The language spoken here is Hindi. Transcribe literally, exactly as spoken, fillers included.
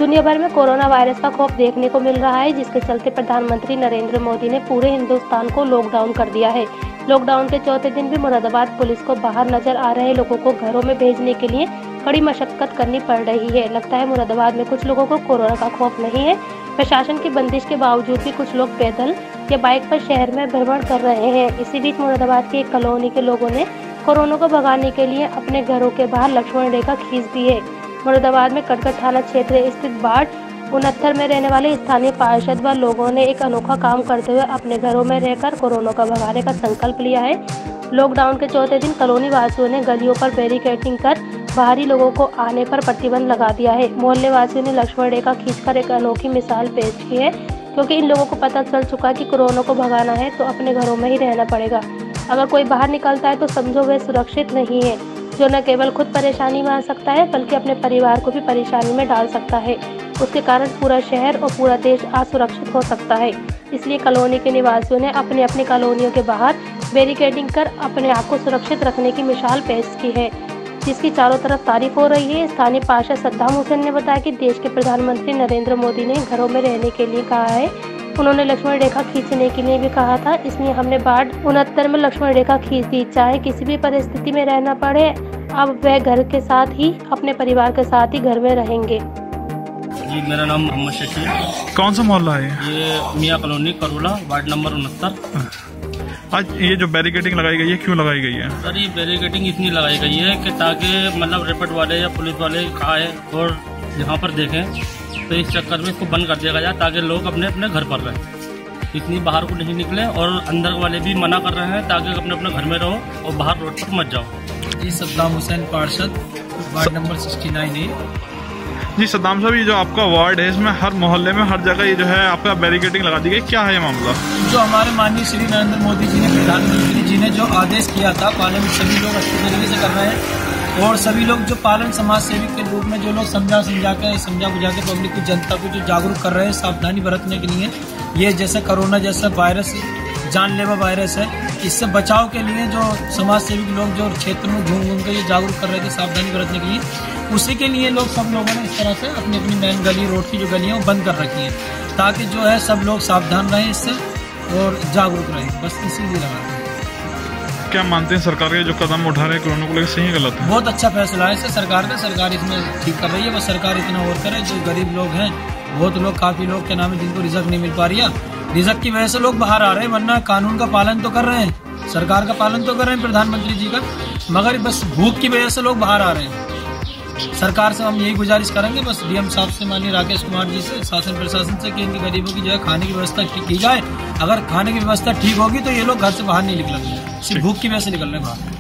दुनिया भर में कोरोना वायरस का खौफ देखने को मिल रहा है, जिसके चलते प्रधानमंत्री नरेंद्र मोदी ने पूरे हिंदुस्तान को लॉकडाउन कर दिया है। लॉकडाउन के चौथे दिन भी मुरादाबाद पुलिस को बाहर नजर आ रहे लोगों को घरों में भेजने के लिए कड़ी मशक्कत करनी पड़ रही है। लगता है मुरादाबाद में कुछ लोगों को कोरोना का खौफ नहीं है। प्रशासन की बंदिश के बावजूद भी कुछ लोग पैदल या बाइक पर शहर में भ्रमण कर रहे हैं। इसी बीच मुरादाबाद की एक कॉलोनी के लोगों ने कोरोना को भगाने के लिए अपने घरों के बाहर लक्ष्मण रेखा खींच दी है। मुरादाबाद में कटकट थाना क्षेत्र स्थित वार्ड उनहत्तर में रहने वाले स्थानीय पार्षद व लोगों ने एक अनोखा काम करते हुए अपने घरों में रहकर कोरोना को भगाने का संकल्प लिया है। लॉकडाउन के चौथे दिन कॉलोनी वासियों ने गलियों पर बैरिकेडिंग कर बाहरी लोगों को आने पर प्रतिबंध लगा दिया है। मोहल्ले वासियों ने लक्ष्मण रेखा खींचकर एक अनोखी मिसाल पेश की है, क्योंकि इन लोगों को पता चल चुका कि कोरोना को भगाना है तो अपने घरों में ही रहना पड़ेगा। अगर कोई बाहर निकलता है तो समझो वह सुरक्षित नहीं है, जो न केवल खुद परेशानी में आ सकता है बल्कि अपने परिवार को भी परेशानी में डाल सकता है। उसके कारण पूरा शहर और पूरा देश असुरक्षित हो सकता है। इसलिए कॉलोनी के निवासियों ने अपनी अपनी कॉलोनियों के बाहर बैरिकेडिंग कर अपने आप को सुरक्षित रखने की मिसाल पेश की है, जिसकी चारों तरफ तारीफ हो रही है। स्थानीय पार्षद सद्दाम हुसैन ने बताया कि देश के प्रधानमंत्री नरेंद्र मोदी ने घरों में रहने के लिए कहा है। उन्होंने लक्ष्मण रेखा खींचने के लिए भी कहा था, इसलिए हमने वार्ड उनहत्तर में लक्ष्मण रेखा खींच दी। चाहे किसी भी परिस्थिति में रहना पड़े, अब वह घर के साथ ही अपने परिवार के साथ ही घर में रहेंगे। जी, मेरा नाम मोहम्मद शशि है। कौन सा मोहल्ला है ये? मियाँ कॉलोनी करोला, वार्ड नंबर उनहत्तर। आज ये जो बैरिकेडिंग लगाई गई है, क्यों लगाई गई है? सर, ये बैरिकेडिंग इसलिए लगाई गई है कि ताकि मतलब रेपट वाले या पुलिस वाले आए और यहाँ पर देखें, तो इस चक्कर में इसको बंद कर दिया जाए ताकि लोग अपने अपने घर पर रहें, इतनी बाहर को नहीं निकले। और अंदर वाले भी मना कर रहे हैं ताकि अपने अपने घर में रहो और बाहर रोड पर मत जाओ। जी, सद्दाम हुसैन पार्षद, वार्ड नंबर सिक्सटी नाइन है। जी सद्दाम साहब, ये जो आपका वार्ड है, इसमें हर मोहल्ले में हर जगह ये जो है आपका बैरिकेडिंग लगा दी गई, क्या है ये मामला? जो हमारे माननीय श्री नरेंद्र मोदी जी ने, प्रधानमंत्री जी ने जो आदेश किया था, पालन सभी लोग अच्छे तरीके से कर रहे हैं। और सभी लोग जो पालन समाज सेविक के रूप में जो लोग समझा समझा के समझा बुझा के पब्लिक की जनता को जो जागरूक कर रहे हैं सावधानी बरतने के लिए, ये जैसे कोरोना जैसा वायरस जानलेवा वायरस है, इससे बचाव के लिए जो समाज सेविक लोग जो क्षेत्र में घूम घूम कर ये जागरूक कर रहे थे सावधानी बरतने के लिए, उसी के लिए लोग सब लोगों ने इस तरह से अपनी अपनी मेन गली रोड की जो गलियां वो बंद कर रखी हैं, ताकि जो है सब लोग सावधान रहें इससे और जागरूक रहें। बस इसीलिए लगा रहे हैं। क्या मानते हैं सरकार के जो कदम उठा रहे हैं कोरोना को लेकर, सही है गलत है? बहुत अच्छा फैसला है इससे सरकार का, सरकार इसमें ठीक कर रही है। बस सरकार इतना और करे, जो गरीब लोग हैं, बहुत लोग काफी लोग के नाम है जिनको रिजल्ट नहीं मिल पा रही है, रिजल्ट की वजह से लोग बाहर आ रहे हैं, वरना कानून का पालन तो कर रहे हैं, सरकार का पालन तो कर रहे हैं प्रधानमंत्री जी का, मगर बस भूख की वजह से लोग बाहर आ रहे हैं। सरकार से हम यही गुजारिश करेंगे, बस डीएम साहब से, माननीय राकेश कुमार जी से, शासन प्रशासन से, कि इनके गरीबों की जो है खाने की व्यवस्था ठीक की जाए। अगर खाने की व्यवस्था ठीक होगी तो ये लोग घर से बाहर नहीं निकलेंगे, सिर्फ भूख की वजह से निकल रहे हैं बाहर।